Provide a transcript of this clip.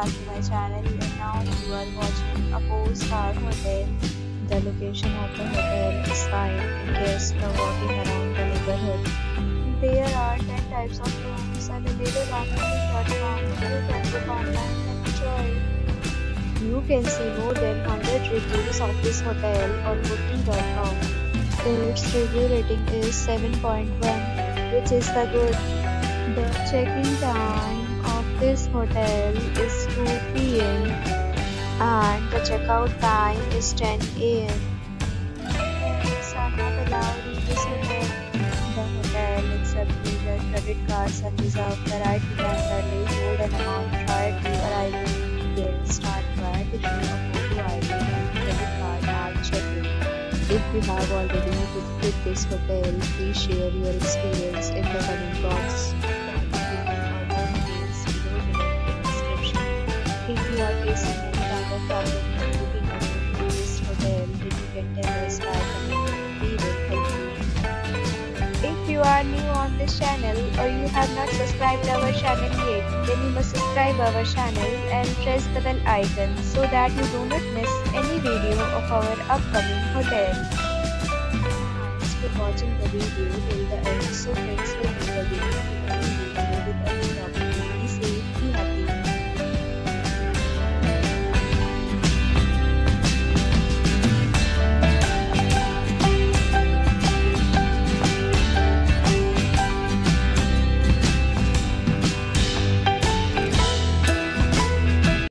back to my channel, and now you are watching a 4-star hotel. The location of the hotel is fine and guests are walking around the neighborhood. There are 10 types of rooms available on booking.com. You can book online and enjoy. You can see more than 100 reviews of this hotel on booking.com. Its review rating is 7.1, which is the good. The check-in time of this hotel is 2 p.m. and the checkout time is 10 a.m. Pets are not allowed in this hotel. The hotel accepts major credit cards and reserves the right to temporarily hold an amount prior to arrival. Guests start by issuing a photo ID and credit card at check-in. If you have already visited this hotel, please share your experience in the comment box. If you are facing any kind of problem when booking a room in this hotel, then you can tell us by commenting. We will help you. If you are new on this channel or you have not subscribed our channel yet, then you must subscribe our channel and press the bell icon so that you do not miss any video of our upcoming hotel. Thanks for watching the video till the end. So friends, will meet again in a new video.